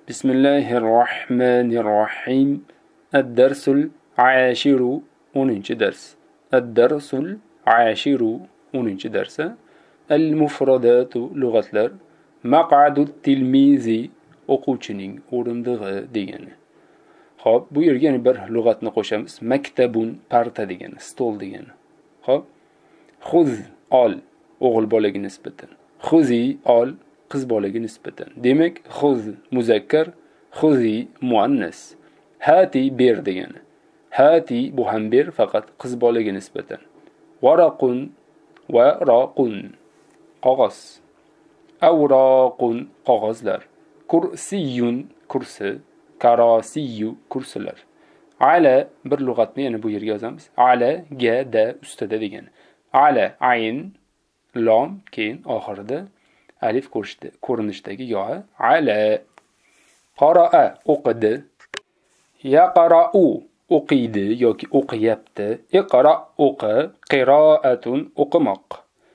Bismillahirrahmanirrahim. Ad-darsul ashiru 10 dars. Ad-darsul ashiru 10 darsa. Al-mufradatu lug'atlar. Maq'adu tilmizi o'quvchining o'rindig'i degani. Xo'p, bu yerga yana bir lug'atni qo'shamiz. Maktabun parta degani, stol degani. Xo'p. Khuz ol o'g'il bolaga nisbatan. Khuzi ol qiz bolaga nisbatan. Demak, khuz muzakkar, khuzi muannas. Hati ber degani. Hati bu ham ber, faqat qiz bolaga nisbatan. Waraqun va raqun qog'oz. Awraqun qog'ozlar. Kursiyun kursi. Karasiyu kursilar. Ala bir lug'atni yana bu yerga yozamiz. Ala ga da ustida degani. Ala ayn lom keyin oxirida alif ko'rinishdagi yo'i. Ala qaraa o'qidi. Yaqra'u o'qiydi yoki o'qiyapti. Iqra o'qi. Qiroatun o'qimoq.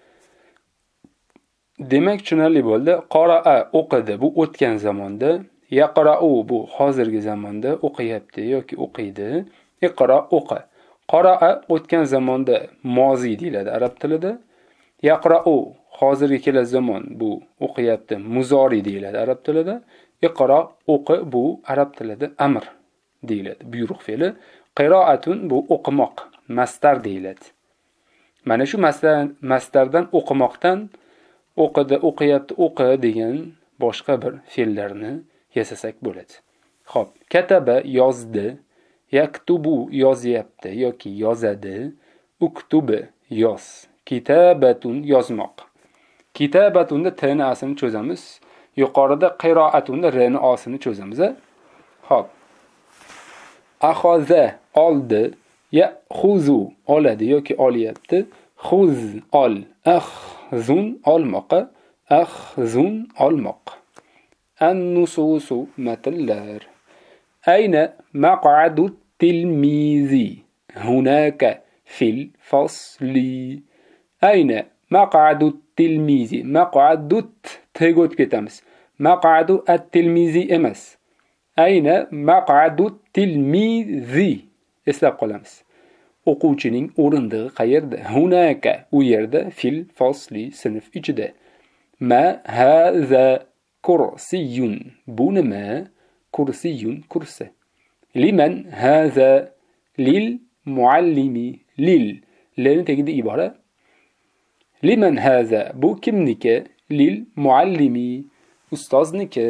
Demak, tushunarli bo'ldi. Qaraa o'qidi bu o'tgan zamonda. Yaqra'u bu hozirgi zamonda o'qiyapti yoki o'qiydi. Iqra o'qi. Qaraa o'tgan zamonda mozi deyiladi arab tilida. Yaqra'u hozirgi kelasi zamon bu o'qiyapti, muzori deyiladi arab tilida. Iqra o'qi bu arab tilida amr deyiladi, buyruq fe'li. Qiroatun bu o'qimoq, mastar deyiladi. Mana shu mastardan o'qimoqdan o'qidi, o'qiyapti, o'qi degan boshqa bir fe'llarni yasasak bo'ladi. Xo'p, kataba yozdi, yaktubu yozyapti yoki yozadi, uktubi yoz. Kitabatun yozmoq. Kitabatunda t ni asini cho'zamiz. Yuqorida qiroatunda r ni osini cho'zamiz. Xo'p. Axoza oldi, yaxuzu oladi yoki olyapti. Xuz ol, axzun olmoq, axzun olmoq. An-nususu matnlar. Ayna maq'adu tilmizi? Hunaka fil fasli. Ayna maq'adu tilmizi? Maq'adut tega o'tib ketamiz. Maq'adu at-tilmizi emas. Ayna maq'adu tilmizi? Eslab qolamiz. O'quvchining o'rindig'i qayerda? Hunaka u yerda, fil fasli sinf ichida. Ma haza kursiyun. Bu nima? Kursiyun kursi. Liman haza? Lil muallimi. Lil lani tagida ibora. Liman haza? Bu kimniki? Lil muallimi. Ustozniki.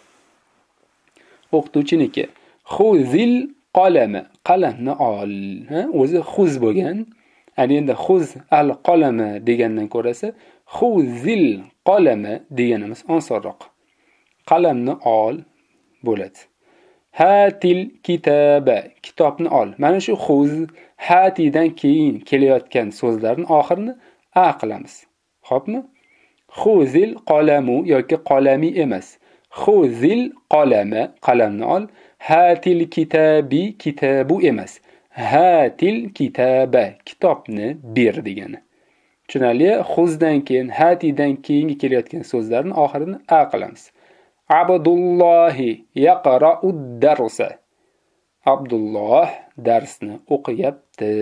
O'qituvchiniki. Khuzil qalama. Qalamni ol. O'zi xuz bo'lgan. Ana endi xuz al qalama degandan ko'rasa, khuzil qalama deganimiz osonroq. Qalamni ol bo'ladi. Hatil kitaba. Kitobni ol. Mana shu xuz hatidan keyin kelayotgan so'zlarning oxirini a qilamiz. Xo'pmi? Khuzil qalamu yoki qalami emas. Khuzil qalama, qalamni ol. Hatil kitabi, kitabu emas. Hatil kitaba, kitobni ber degani. Tushunarli? Xuzdan keyin, hatidan keyingi kelayotgan so'zlarning oxirini a qilamiz. Abdullohi yaqra'ud darsa. Abdulloh darsni o'qiyapti.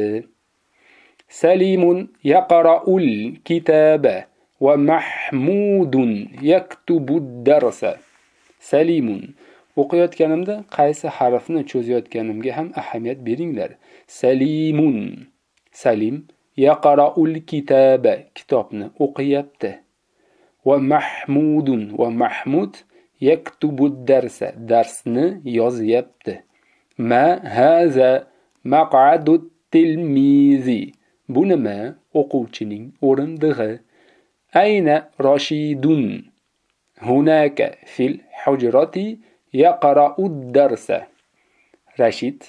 Salimun yaqra'ul kitaba va Mahmudun yaktubud darsa. Salimun o'qiyotganimda qaysi harfni cho'zayotganimga ham ahamiyat beringlar. Salimun. Salim yaqra'ul kitaba, kitobni o'qiyapti. Va Mahmudun va Mahmud yaktubud darsa, darsni yozyapti. Ma haza maq'adut tilmizi? Bu nima? O'quvchining o'rindig'i. Ayna Rashidun? Hunaka fil hujrati yaqra'ud darsa. Rashid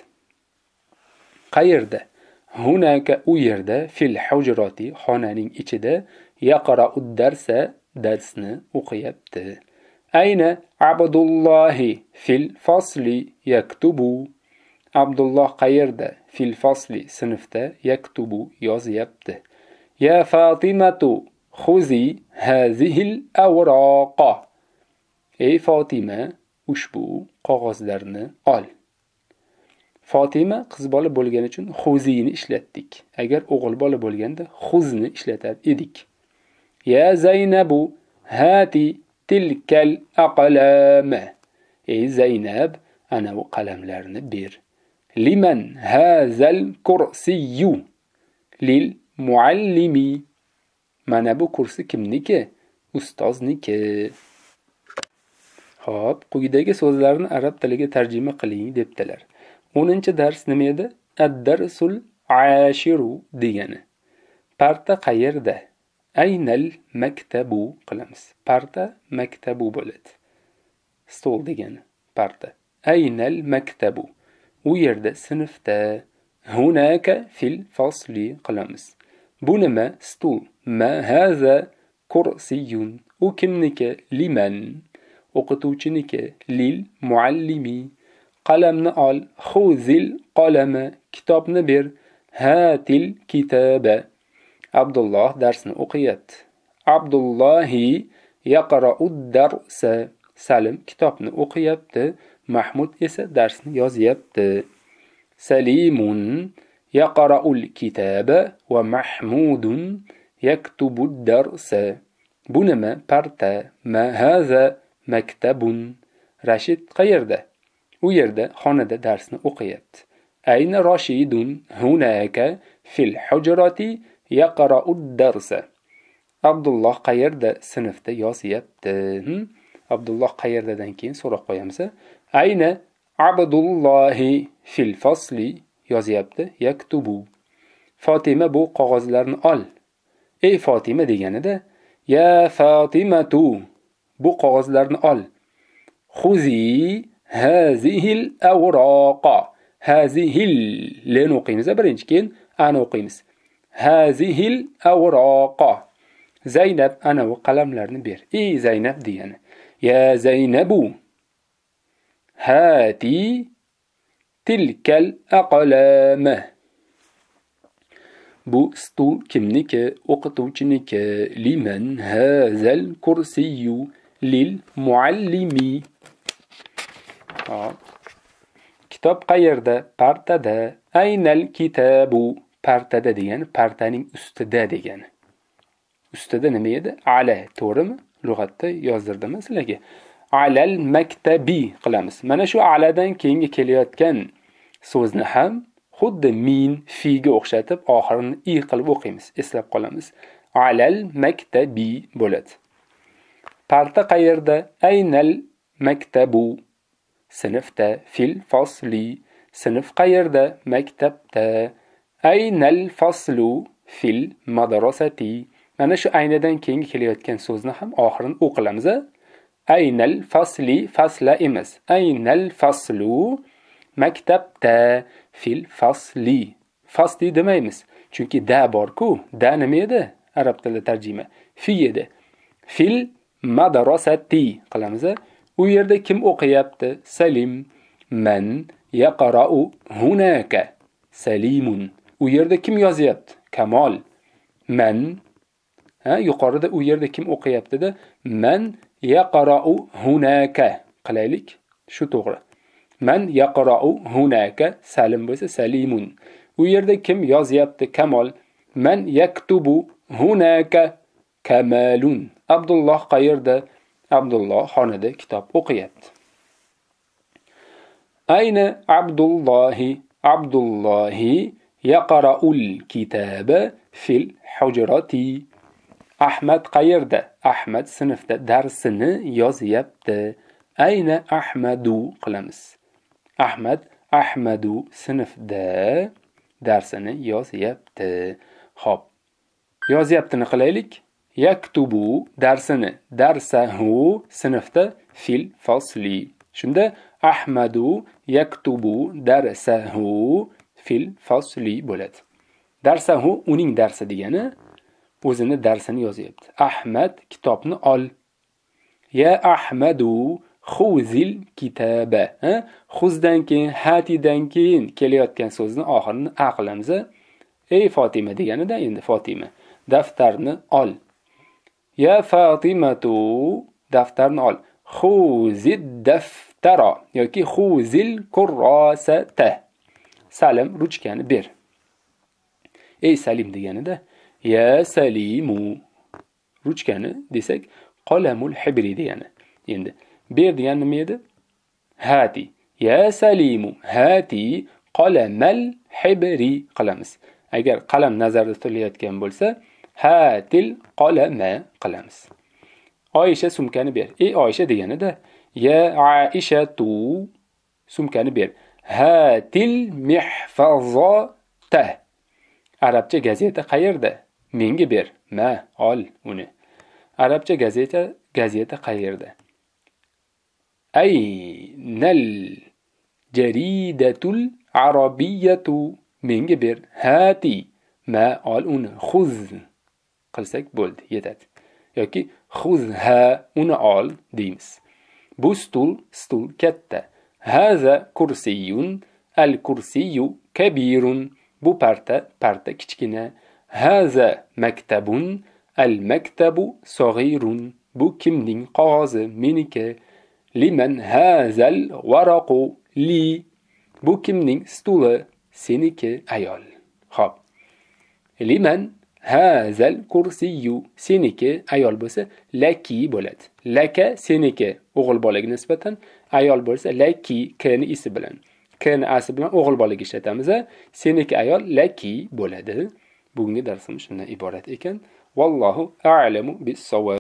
qayerda? Hunaka u yerda, fil hujrati xonaning ichida, yaqra'ud darsa darsni o'qiyapti. Ayna Abdullohi fil fasli yaktubu? Abdulloh qayerda? Fil fasli sinfda, yaktubu yozyapti. Ya Fatimatu khuzi hazihil awraqa. Ey Fatima, ushbu qog'ozlarni ol. Fatima qiz bola bo'lgani uchun xuzini ishlatdik. Agar o'g'il bola bo'lganda xuzni ishlatar edik. Ya Zaynabu hati tilkal aqlama. Ey Zaynab, ana bu qalamlarni ber. Liman hazal kursiyyu lil muallimi. Mana bu kursi kimniki? Ustozniki. Xo'p, quyidagi so'zlarni arab tiliga tarjima qiling debdilar. 10-dars nima edi? Ad-darsul ashiru degani. Parta qayerda? Aynal maktabu qilamiz. Parta maktabu bo'ladi. Stol degani parta. Aynal maktabu. U yerda sinfda. Hunaka fil fasli qilamiz. Bu nima? Stol. Ma haza kursiyun. U kimniki? Liman. O'qituvchiniki. Lil muallimi. Qalamni ol. Khuzil qalama. Kitobni ber. Hatil kitaba. Abdulloh darsni o'qiyapti. Abdullahi yaqra'ud darsa. Salim kitobni o'qiyapti. Mahmud esa darsni yozyapti. Salimun yaqra'ul kitaba va Mahmudun yaktubud darsa. Bu nima? Parta. Ma haza maktabun. Rashid qayerda? U yerda xonada darsni o'qiyapti. Ayna Rashidun hunaka fil hujrati yaqra'ud darsa. Abdulloh qayerda? Sinfda yozyapti. Abdulloh qayerdadan keyin so'rab qo'yamiz. Ayna Abdullohi fil fasli yozyapti. Yaktubu. Fatima bu qog'ozlarni ol. Ey Fatima deganida ya Fatimatu bu qog'ozlarni ol. Khuzi hazihil awraqa. Hazihil len o'qiymiz birinchi, keyin ana o'qiymiz. Hazihil awraqa. Zaynab ana bu qalamlarni ber. Ey Zaynab degani. Ya Zaynabu hati tilkal aqlama. Bu stul kimniki? O'qituvchiniki. Liman hazal kursiyyu lil muallimi. Kitob qayerda? Partada. Aynal kitabu. Partada degani partaning ustida degani. Ustida nima edi? Ala, to'g'rimi? Lug'atda yozdirdim sizlarga. Alal maktabi qilamiz. Mana shu aladan keyingi kelayotgan so'zni ham xuddi min figa o'xshatib oxirini i qilib o'qiymiz. Eslab qolamiz. Alal maktabi bo'ladi. Parta qayerda? Aynal maktabu. Sinfda. Fil fasli. Sinf qayerda? Maktabda. Aynal faslu fil madrasati. Mana shu aynadan keyingi kelayotgan so'zni ham oxirini o'qilamiz. Aynal fasli fasla emas. Aynal faslu maktabda fil fasli. Fasli demaymiz. Chunki da bor-ku. Da nima edi? Arab tilida tarjima. Fi edi. Fil madrasati qilamiz. U yerda kim o'qiyapti? Salim. Man yaqra'u hunaka. Salimun. U yerda kim yozyapti? Kamol. Man yuqorida u yerda kim o'qiyapti-da? Man yaqra'u hunaka. Qilaylik. Shu to'g'ri. Man yaqra'u hunaka. Salim bo'lsa Salimun. U yerda kim yozyapti? Kamol. Man yaktubu hunaka. Kamalun. Abdulloh qayerda? Abdulloh xonada kitob o'qiyapti. Ayna Abdullohi. Abdullohi yaqra'ul kitaba fil hujrati. Ahmad qayerda? Ahmad sinfda darsini yozyapti. Ayna Ahmadu qilamiz. Ahmadu sinfda darsini yozyapti. Xo'p. Yozyaptini qilaylik. Yaktubu darsini. Darsahu sinfda fil fasli. Shunda Ahmadu yaktubu darsahu fil fasli bo'ladi. Darsahu uning darsi degani o'zini darsini yozyapti. Ahmad kitobni ol. Ya Ahmadu khuzil kitaba. Khuzdan keyin hatidan keyin kelayotgan so'zni oxirini a qilamiz. Ey Fatima deganida endi Fatima daftarni ol. Ya Fatimatu daftarni ol. Khuzid tara yoki khuzil kurrasata. Salim ruchkani ber. Ey Salim deganida ya Salimu ruchkani desak qalamul hibri degani. Endi ber degan nima edi? Hati. Ya Salimu hati qalamal hibri qilamiz. Agar qalam nazarda tutilayotgan bo'lsa, hatil qalama qilamiz. Oysha sumkani ber. Ey Oysha deganida ya Aisha tu sumkani ber. Hatil mihfazata. Arabcha gazeta qayerda? Menga ber. Ma, ol uni. Arabcha gazeta qayerda? Aynal jaridatul arabiyyatu. Menga ber. Hati. Ma, ol uni. Khuz qilsak bo'ldi, yetadi. Yoki khuzha uni ol deymiz. Bu stul katta. Haza kursiyun, al kursiyu kabirun. Bu parta kichkina. Haza maktabun, al maktabu saghirun. Bu kimning qog'ozi? Meniki. Liman hazal waraqu? Li. Bu kimning stuli? Seniki, ayol. Xo'p. Liman hazal kursiyu? Seniki, ayol bo'lsa laki bo'ladi. Laka seniki o'g'il bolaga nisbatan, ayol bo'lsa laki kni isi bilan. Kni asi bilan o'g'il bolaga ishlatamiz. Seniki ayol laki bo'ladi. Bugungi darsimiz shundan iborat ekan. Vallohu a'lamu bis-savob.